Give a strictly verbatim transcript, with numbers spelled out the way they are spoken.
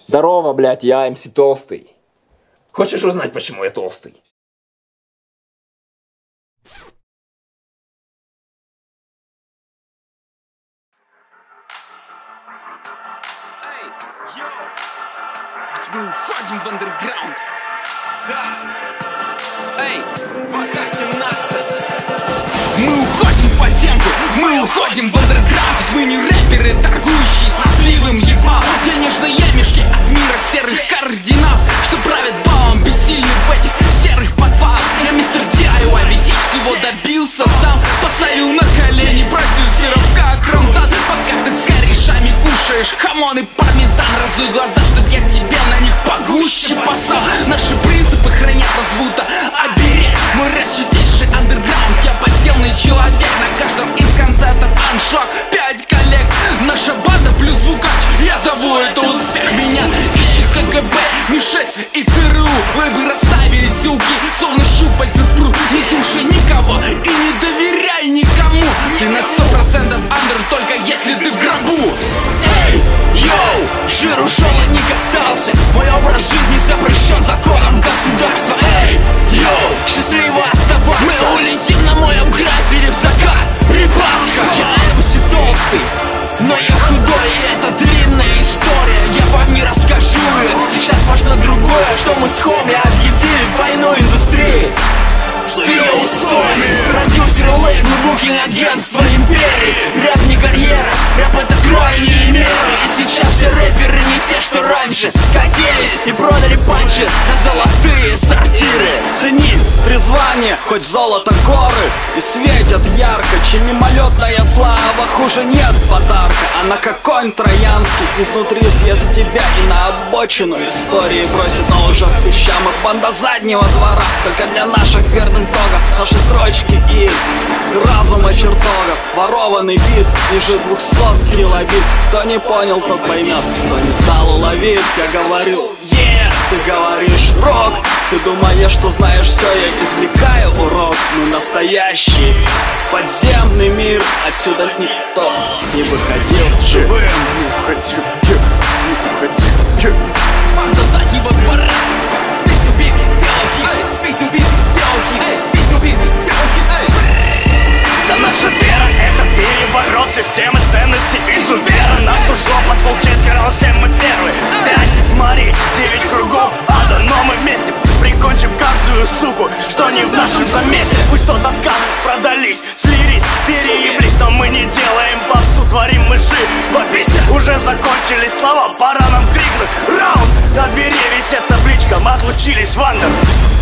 Здорово, блядь, я эм си Толстый. Хочешь узнать, почему я толстый? Эй, йоу! Ведь мы уходим в андерграунд. Да! Эй, два ка семнадцать. Мы уходим в подземку, мы уходим в андерграунд. Ведь мы не рэперы, торгующие смазливым ебалом. Денежные мешки от мира серых координат, что правят балом, бессильны в этих серых подвалах. Я мистер ди ай уай, ведь я всего добился сам. Поставил на колени продюсеров, как Рамзан. Пока ты с корешами кушаешь хамон и пармезан, разуй глаза, чтоб я тебе на них погуще посал. Наши принципы хранят нас будто оберег. Мы рэп чистейший андерграунд, я подземный человек. На каждом из концертов аншок, пять коллег. Наша банда плюс звукач, я зову это успех. Меня ищет ка гэ бэ, эм и шесть и цэ эр у. Лэбы расставили силки, словно щупальца спрут. Не слушай никого и не доверяй никому. Ты на сто процентов андер, только если ты в гробу. Эй, йоу, жир ушел, а ник остался. Мой образ жизни запрещен законом государства. Эй, йоу, счастливо оставаться. Мы улетим на моем грайзере в закат. Рыбацка, я эм си Толстый, но я худой, и это длинная история. Я вам не расскажу их. Сейчас важно другое, что мы с Хоми объявили войну индустрии. С ее устоями. Продюсеры, лейблы, букинг, агентство, империи. Рэп не карьера, рэп это крайние меры. И сейчас все рэперы не те, что раньше скатились и продали панчи за золотые сортиры. Цени призвание, хоть золото горы, и светят ярко, чем мимолетная слава. Хуже нет подарка, а на какой троянский изнутри съест тебя и на обочину истории бросит. Но уже в вещам и банда заднего двора, только для наших верных догов. Наши строчки из разума чертогов. Ворованный бит ниже двухсот килобит. Кто не понял, тот поймет, кто не стал уловить. Я говорю, yeah, ты говоришь рок. Ты думаешь, что знаешь все, я извлекаю урок. Мы настоящий подземный мир, отсюда никто не выходил живым. Не уходил, yeah, не уходил, yeah. Банда заднего двора. Speak to beat, сделай хит. Speak to beat, сделай хит. Speak to beat, сделай хит. За наша вера — это переворот системы ценностей изувера. Нас ушло под полчетверо, все мы первые. Пять морей, девять кругов ада, но мы вместе прикончим каждую суку, что не в нашем замесе. Пусть кто-то скажет, продались, слились, перееблись, но мы не делаем попсу, творим мы живопись. Уже закончились слова, пора нам крикнуть раунд. На двери висит табличка, мы отлучились в андер.